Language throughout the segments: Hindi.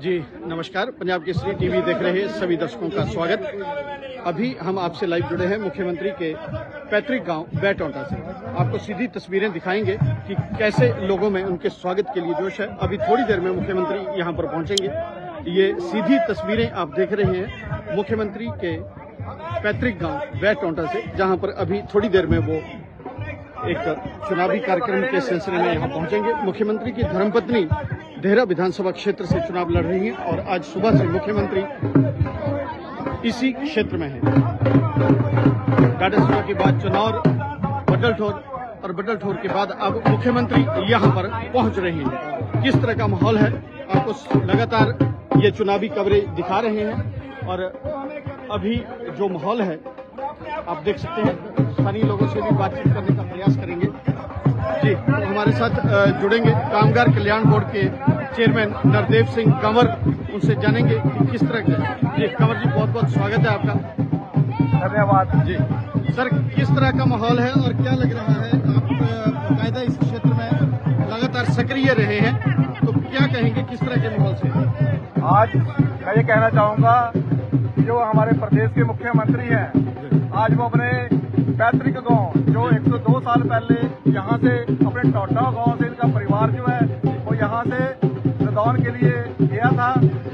जी नमस्कार, पंजाब केसरी टीवी देख रहे सभी दर्शकों का स्वागत। अभी हम आपसे लाइव जुड़े हैं मुख्यमंत्री के पैतृक गांव बैटौंटा से। आपको सीधी तस्वीरें दिखाएंगे कि कैसे लोगों में उनके स्वागत के लिए जोश है। अभी थोड़ी देर में मुख्यमंत्री यहां पर पहुंचेंगे। ये सीधी तस्वीरें आप देख रहे हैं मुख्यमंत्री के पैतृक गांव बैटौंटा से, जहां पर अभी थोड़ी देर में वो एक चुनावी कार्यक्रम के सिलसिले में यहां पहुंचेंगे। मुख्यमंत्री की धर्मपत्नी देहरा विधानसभा क्षेत्र से चुनाव लड़ रही हैं और आज सुबह से मुख्यमंत्री इसी क्षेत्र में हैं। डाडासीबा के बाद चुनाव, बडल-ठोर और बडल-ठोर के बाद अब मुख्यमंत्री यहां पर पहुंच रहे हैं। किस तरह का माहौल है आपको लगातार ये चुनावी कवरेज दिखा रहे हैं और अभी जो माहौल है आप देख सकते हैं। स्थानीय लोगों से भी बातचीत करने का प्रयास करेंगे। जी, तो हमारे साथ जुड़ेंगे कामगार कल्याण बोर्ड के चेयरमैन नरदेव सिंह कंवर, उनसे जानेंगे कि किस तरह के। जी कंवर जी, बहुत बहुत स्वागत है आपका। धन्यवाद जी सर, किस तरह का माहौल है और क्या लग रहा है? आप बाकायदा इस क्षेत्र में लगातार सक्रिय रहे हैं, तो क्या कहेंगे किस तरह के माहौल से? आज मैं ये कहना चाहूँगा कि जो हमारे प्रदेश के मुख्यमंत्री हैं, आज वो अपने पैतृक गांव जो 102 साल पहले यहाँ से अपने टोटा गांव से इनका परिवार जो है वो यहाँ से रदौन के लिए गया था।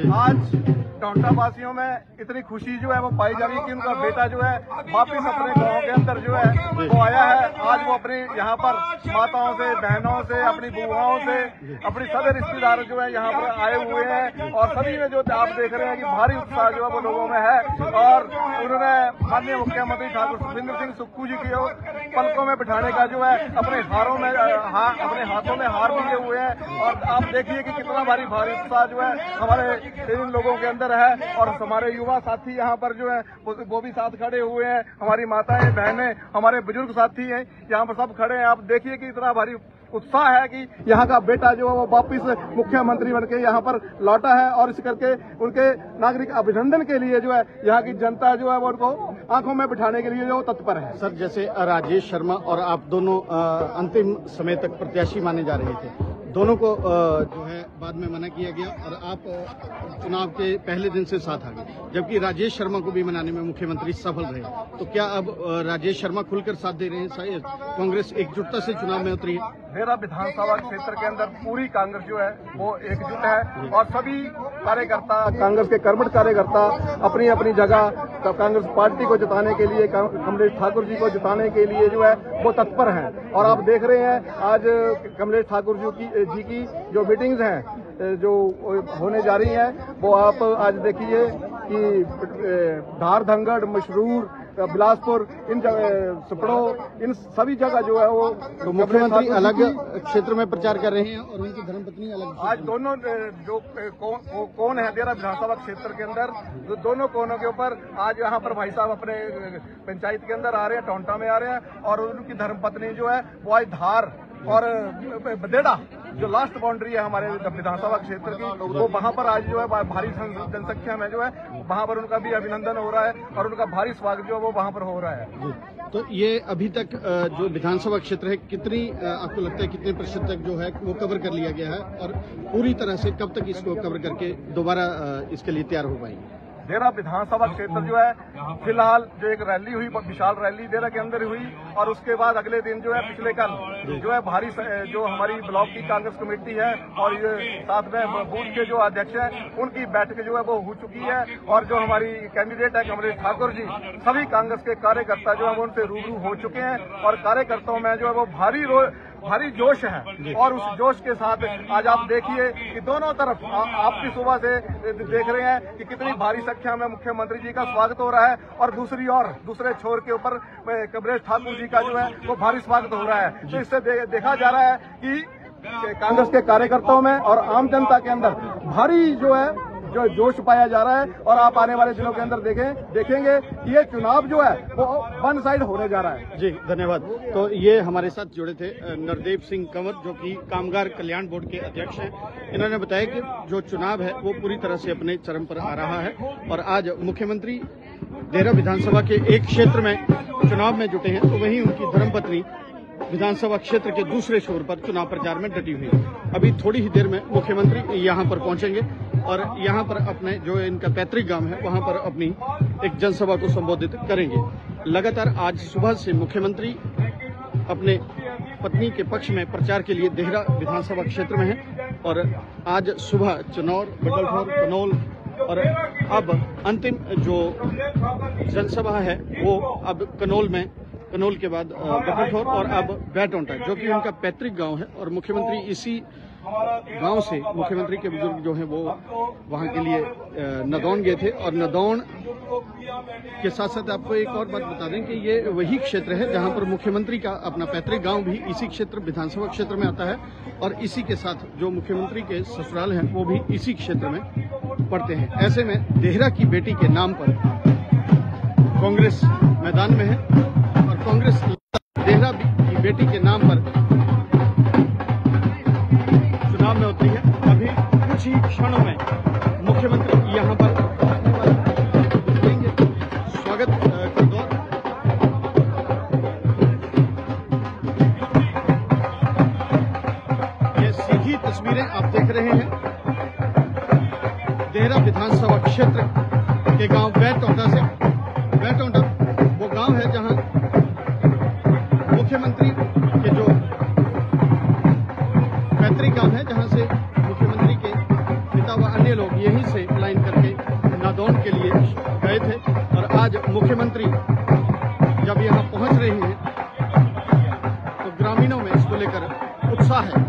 आज टोटा वासियों में इतनी खुशी जो है वो पाई जा रही है कि उनका बेटा जो है वापिस अपने गांव के अंदर जो है वो आया है। आज वो अपने यहाँ पर माताओं से, बहनों से, अपनी बुआओं से, अपनी सभी रिश्तेदार जो है यहाँ पर आए हुए हैं और सभी में जो आप देख रहे हैं कि भारी उत्साह जो है वो लोगों में है। और उन्होंने माननीय मुख्यमंत्री ठाकुर सुखविंदर सिंह सुक्खू जी की पलकों में बिठाने का जो है अपने हारों में अपने हाथों में हार लिए हुए हैं। और आप देखिए कि कितना भारी उत्साह जो है हमारे इन लोगों के अंदर है। और हमारे युवा साथी यहाँ पर जो है वो भी साथ खड़े हुए हैं। हमारी माताएं, बहनें, हमारे बुजुर्ग साथी हैं यहाँ पर सब खड़े हैं। आप देखिए कि इतना भारी उत्साह है कि यहाँ का बेटा जो है वो वापिस मुख्यमंत्री बनके यहाँ पर लौटा है। और इस करके उनके नागरिक अभिनंदन के लिए जो है यहाँ की जनता जो है वो उनको आंखों में बिठाने के लिए जो तत्पर है। सर, जैसे राजेश शर्मा और आप दोनों अंतिम समय तक प्रत्याशी माने जा रहे थे, दोनों को जो है बाद में मना किया गया और आप चुनाव के पहले दिन से साथ आ गए, जबकि राजेश शर्मा को भी मनाने में मुख्यमंत्री सफल रहे। तो क्या अब राजेश शर्मा खुलकर साथ दे रहे हैं? कांग्रेस एकजुटता से चुनाव में उतरी है। देहरा विधानसभा क्षेत्र के अंदर पूरी कांग्रेस जो है वो एकजुट है और सभी कार्यकर्ता, कांग्रेस के कर्मठ कार्यकर्ता अपनी अपनी जगह कांग्रेस पार्टी को जिताने के लिए, कमलेश ठाकुर जी को जिताने के लिए जो है वो तत्पर हैं। और आप देख रहे हैं आज कमलेश ठाकुर जी की जो मीटिंग्स हैं जो होने जा रही हैं, वो आप आज देखिए कि धार, धनगढ़, मशरूर, बिलासपुर, इन सुपड़ो, इन सभी जगह जो है वो तो मुख्यमंत्री अलग क्षेत्र में प्रचार कर रहे हैं और उनकी धर्मपत्नी अलग। आज दोनों जो कौन है देहरा विधानसभा क्षेत्र के अंदर, जो दोनों कोनों के ऊपर आज यहाँ पर भाई साहब अपने पंचायत के अंदर आ रहे हैं, टोंटा में आ रहे हैं। और उनकी धर्मपत्नी जो है वो आज धार और बदेड़ा जो लास्ट बाउंड्री है हमारे विधानसभा क्षेत्र की, वो वहां पर आज जो है भारी जनसंख्या में जो है वहां पर उनका भी अभिनंदन हो रहा है और उनका भारी स्वागत जो है वो वहां पर हो रहा है। जी, तो ये अभी तक जो विधानसभा क्षेत्र है, कितनी आपको लगता है कितने प्रतिशत तक जो है वो कवर कर लिया गया है और पूरी तरह से कब तक इसको कवर करके दोबारा इसके लिए तैयार हो पाएंगे? देहरा विधानसभा क्षेत्र जो है फिलहाल जो एक रैली हुई, विशाल रैली देहरा के अंदर हुई और उसके बाद अगले दिन जो है पिछले कल जो है भारी जो हमारी ब्लॉक की कांग्रेस कमेटी है और ये साथ में बूथ के जो अध्यक्ष हैं उनकी बैठक जो है वो हो चुकी है। और जो हमारी कैंडिडेट है कमलेश ठाकुर जी, सभी कांग्रेस के कार्यकर्ता जो है वो उनसे रूबरू हो चुके हैं और कार्यकर्ताओं में जो है वो भारी जोश है। और उस जोश के साथ आज आप देखिए कि दोनों तरफ आपकी सुबह से देख रहे हैं कि कितनी भारी संख्या में मुख्यमंत्री जी का स्वागत हो रहा है और दूसरे छोर के ऊपर कमलेश ठाकुर जी का जो है वो भारी स्वागत हो रहा है। तो इससे देखा जा रहा है कि कांग्रेस के कार्यकर्ताओं में और आम जनता के अंदर भारी जो है जो जोश पाया जा रहा है। और आप आने वाले दिनों के अंदर देखेंगे कि ये चुनाव जो है वो वन साइड होने जा रहा है। जी धन्यवाद। तो ये हमारे साथ जुड़े थे नरदेव सिंह कंवर, जो कि कामगार कल्याण बोर्ड के अध्यक्ष हैं। इन्होंने बताया कि जो चुनाव है वो पूरी तरह से अपने चरम पर आ रहा है और आज मुख्यमंत्री देहरा विधानसभा के एक क्षेत्र में चुनाव में जुटे हैं, तो वहीं उनकी धर्मपत्नी विधानसभा क्षेत्र के दूसरे छोर पर चुनाव प्रचार में डटी हुई है। अभी थोड़ी ही देर में मुख्यमंत्री यहां पर पहुंचेंगे और यहाँ पर अपने जो इनका पैतृक गांव है वहाँ पर अपनी एक जनसभा को संबोधित करेंगे। लगातार आज सुबह से मुख्यमंत्री अपने पत्नी के पक्ष में प्रचार के लिए देहरा विधानसभा क्षेत्र में है और आज सुबह चनौर, बगलखोर, कनौल और अब अंतिम जो जनसभा है वो अब कनौल के बाद बगलखोर और अब बैटोंटा जो कि उनका पैतृक गांव है और मुख्यमंत्री इसी गांव से मुख्यमंत्री के बुजुर्ग जो हैं वो वहां के लिए नदौन गए थे और नदौन के साथ साथ आपको एक और बात बता दें कि ये वही क्षेत्र है जहां पर मुख्यमंत्री का अपना पैतृक गांव भी इसी क्षेत्र विधानसभा क्षेत्र में आता है और इसी के साथ जो मुख्यमंत्री के ससुराल हैं वो भी इसी क्षेत्र में पड़ते हैं। ऐसे में देहरा की बेटी के नाम पर कांग्रेस मैदान में है और कांग्रेस देहरा की बेटी के नाम पर चुनाव में होती है। अभी कुछ ही क्षणों में मुख्यमंत्री यहाँ पर स्वागत का दौर। ये सीधी तस्वीरें आप देख रहे हैं देहरा विधानसभा क्षेत्र के गांव बैटोंटा से। बैटोंटा वो गांव है जहां मुख्यमंत्री के जो पैतृक गांव है जहां से मुख्यमंत्री के पिता व अन्य लोग यहीं से लाइन करके नादौन के लिए गए थे और आज मुख्यमंत्री जब यहां पहुंच रही हैं तो ग्रामीणों में इसको लेकर उत्साह है।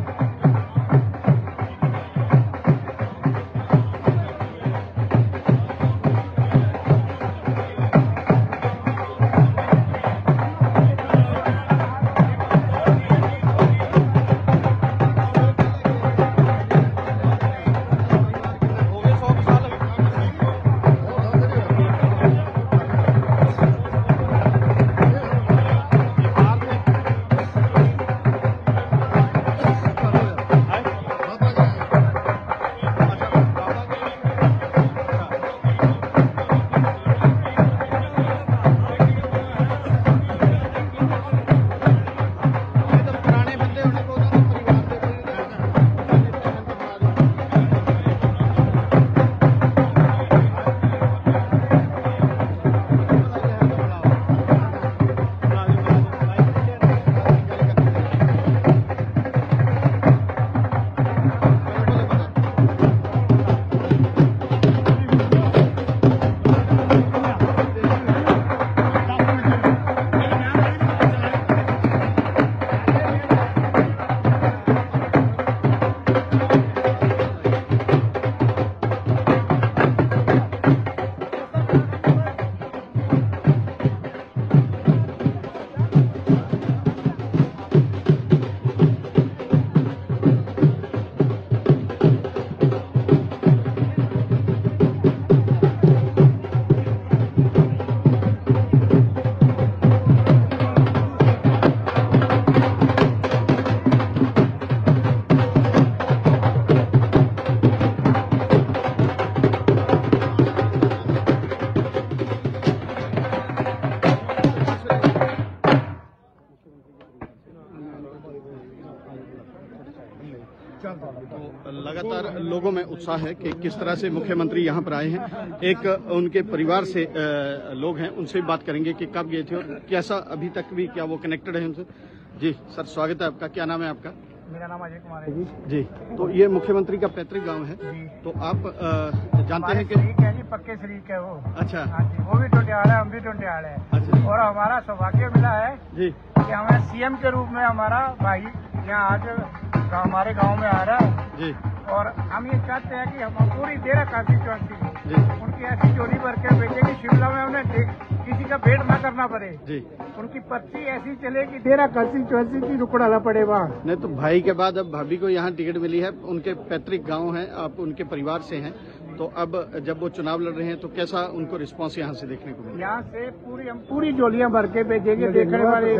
तो लगातार लोगों में उत्साह है कि किस तरह से मुख्यमंत्री यहाँ पर आए हैं। एक उनके परिवार से लोग हैं, उनसे बात करेंगे कि कब गए थे और कैसा अभी तक भी क्या वो कनेक्टेड है उनसे। जी सर, स्वागत है आपका। क्या नाम है आपका? मेरा नाम अजय कुमार है जी। तो ये मुख्यमंत्री का पैतृक गांव है जी। तो आप जानते हैं कि शरीक है जी, पक्के शरीक है वो। अच्छा। हाँ जी, वो भी टोटियाल है, हम भी टोटियाल है। अच्छा। और हमारा सौभाग्य मिला है जी कि हमें सीएम के रूप में हमारा भाई यहाँ आज हमारे गांव में आ रहा है जी। और हम ये चाहते हैं कि हम पूरी देरा कांस्टिट्यूएंसी जी उनकी ऐसी चोरी भर के भेजेंगे शिमला में, उन्हें किसी का वेट न करना पड़े जी। उनकी पर्ची ऐसी चले कि देरा कांस्टिट्यूएंसी की रुकना न पड़े वहाँ। नहीं तो भाई के बाद अब भाभी को यहाँ टिकट मिली है, उनके पैतृक गांव है, आप उनके परिवार से हैं, तो अब जब वो चुनाव लड़ रहे हैं तो कैसा उनको रिस्पांस यहाँ से देखने को मिला? यहाँ से हम पूरी झोलियाँ भर के भेजेंगे, देखने वाले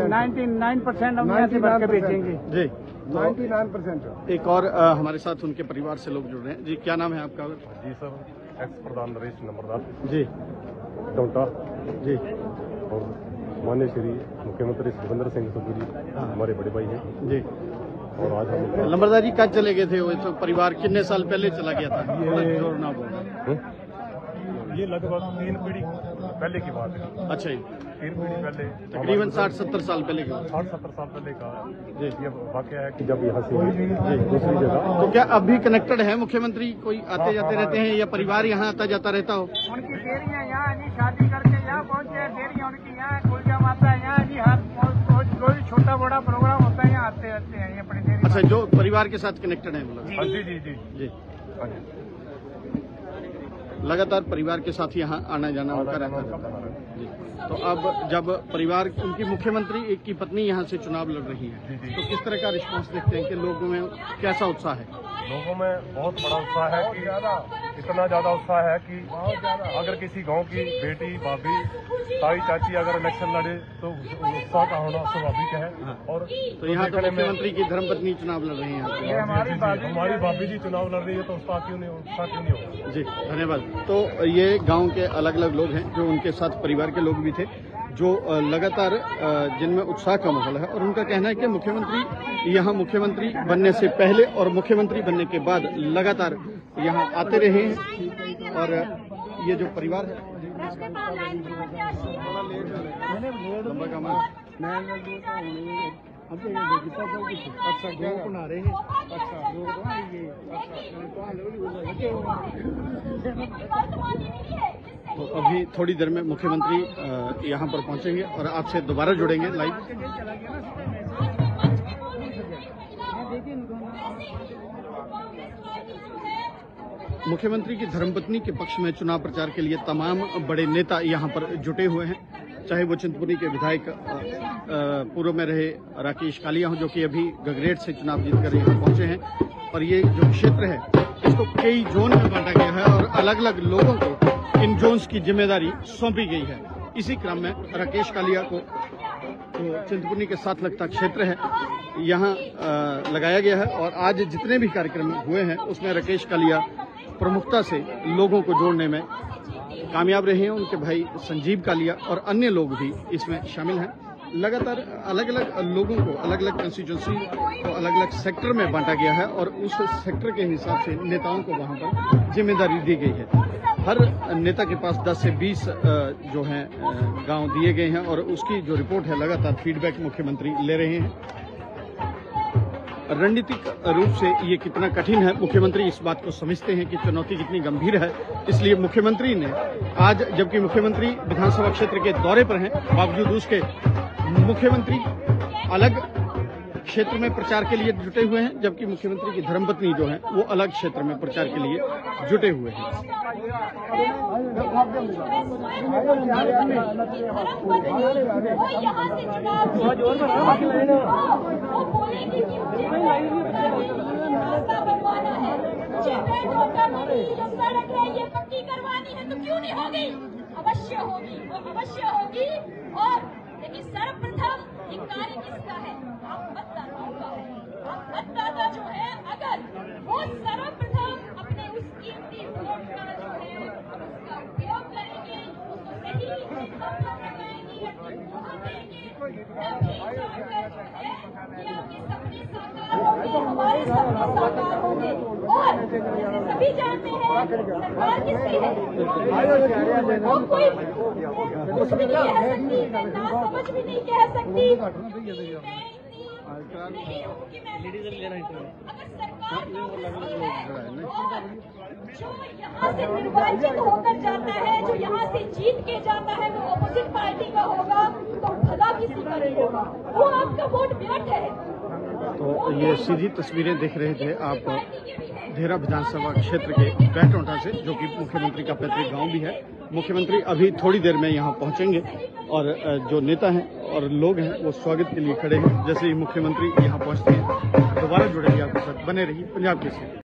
99% हम यहाँ से भर के भेजेंगे जी। 99%। एक और हमारे साथ उनके परिवार से लोग जुड़ रहे हैं। जी क्या नाम है आपका? जी सर, एक्स प्रधान नरेश नंबरदार जी टोंटा जी। और माननीय श्री मुख्यमंत्री सुखविंदर सिंह सुखू जी हमारे बड़े भाई हैं जी। और आज हम लंबरदारी कब चले गए थे? वो तो परिवार कितने साल पहले चला गया था? जोर ना बोल। ये लगभग 3 पीढ़ी पहले की बात है। अच्छा जी, 3 पीढ़ी पहले, तकरीबन 60-70 साल पहले की बात। 60-70 साल पहले का जी। ये वाकया है कि जब यहाँ से दूसरी जगह। तो क्या अब भी कनेक्टेड है मुख्यमंत्री? कोई आते जाते रहते हैं या परिवार यहाँ आता जाता रहता हो? उनकी देरियाँ यहाँ नहीं, शादी करके यहाँ पहुँचे, देरियाँ उनकी यहाँ, कुलजा माता है यहाँ नहीं, हर रोज छोटा बड़ा प्रोग्राम होता है यहाँ आते रहते हैं ये अपनी देरी। अच्छा, जो परिवार के साथ कनेक्टेड है मतलब? हाँ जी जी जी जी, हाँ जी। लगातार परिवार के साथ यहाँ आना जाना उनका रहता है। जी। तो अब जब परिवार, उनकी मुख्यमंत्री एक की पत्नी यहाँ से चुनाव लड़ रही है, तो किस तरह का रिस्पांस देखते हैं कि लोगों में कैसा उत्साह है? लोगों में बहुत बड़ा उत्साह है कि इतना ज्यादा उत्साह है कि अगर किसी गांव की बेटी, भाभी, ताई, चाची अगर इलेक्शन लड़े तो उत्साह का होना स्वाभाविक है। और तो यहाँ तो मुख्यमंत्री की धर्मपत्नी चुनाव लड़ रही हैं। हमारी भाभी जी चुनाव लड़ रही है तो उत्साह क्यों नहीं होगा? जी, धन्यवाद। तो ये गांव के अलग अलग लोग हैं जो उनके साथ परिवार के लोग भी थे, जो लगातार जिनमें उत्साह का माहौल है, और उनका कहना है कि मुख्यमंत्री यहाँ मुख्यमंत्री बनने से पहले और मुख्यमंत्री बनने के बाद लगातार यहाँ आते रहे हैं। और ये जो परिवार है लंबा काम है। अच्छा, गो बना रहे हैं। तो अभी थोड़ी देर में मुख्यमंत्री यहाँ पर पहुंचेंगे और आपसे दोबारा जुड़ेंगे लाइव। मुख्यमंत्री की धर्मपत्नी के पक्ष में चुनाव प्रचार के लिए तमाम बड़े नेता यहाँ पर जुटे हुए हैं, चाहे वो चिंतपूर्णी के विधायक पूर्व में रहे राकेश कालिया हो, जो कि अभी गगरेट से चुनाव जीतकर यहाँ पहुंचे हैं। और ये जो क्षेत्र है इसको कई जोन में बांटा गया है और अलग अलग लोगों को इन जोन्स की जिम्मेदारी सौंपी गई है। इसी क्रम में राकेश कालिया को तो चिंतपूर्णी के साथ लगता क्षेत्र है यहाँ लगाया गया है, और आज जितने भी कार्यक्रम हुए हैं उसमें राकेश कालिया प्रमुखता से लोगों को जोड़ने में कामयाब रहे हैं। उनके भाई संजीव कालिया और अन्य लोग भी इसमें शामिल हैं। लगातार अलग अलग लोगों को अलग अलग कंस्टिट्यूंसी को अलग अलग सेक्टर में बांटा गया है और उस सेक्टर के हिसाब से नेताओं को वहां पर जिम्मेदारी दी गई है। हर नेता के पास 10 से 20 जो हैं गांव दिए गए हैं और उसकी जो रिपोर्ट है लगातार फीडबैक मुख्यमंत्री ले रहे हैं। रणनीतिक रूप से ये कितना कठिन है, मुख्यमंत्री इस बात को समझते हैं कि चुनौती कितनी गंभीर है। इसलिए मुख्यमंत्री ने आज, जबकि मुख्यमंत्री विधानसभा क्षेत्र के दौरे पर हैं, बावजूद उसके मुख्यमंत्री अलग क्षेत्र में प्रचार के लिए जुटे हुए हैं, जबकि मुख्यमंत्री की धर्मपत्नी जो है वो अलग क्षेत्र में प्रचार के लिए जुटे हुए हैं। ये पक्की करवानी है तो क्यों नहीं होगी? अवश्य होगी, अवश्य होगी। और लेकिन सर्वप्रथम ये कार्य किसका है? आप मतदाताओं का है। आप मतदाता जो है, अगर वो सर्वप्रथम अपने उस कीमती वोट का जो है उसका उपयोग करेंगे, उसको सही लगाएंगे, तभी जाकर जो है ये आपके सपने साकार होंगे, हमारे सपने साकार होंगे। और सभी जानते हैं सरकार किसकी है, वो कोई कुछ भी नहीं कह सकती, मैं ना समझ भी नहीं कह सकती। अगर सरकार जो यहाँ से निर्वाचित होकर जाता है, जो यहाँ से जीत के जाता है, वो अपोजिट पार्टी का होगा तो भला किसी का नहीं होगा, वो आपका वोट व्यर्थ है। तो ये सीधी तस्वीरें देख रहे थे आप देहरा विधानसभा क्षेत्र के बैटोंटा से, जो कि मुख्यमंत्री का पैतृक गांव भी है। मुख्यमंत्री अभी थोड़ी देर में यहां पहुंचेंगे और जो नेता हैं और लोग हैं वो स्वागत के लिए खड़े हैं। जैसे ही मुख्यमंत्री यहां पहुंचते हैं दोबारा जुड़ेंगे आपके साथ, बने रहिए पंजाब केसरी।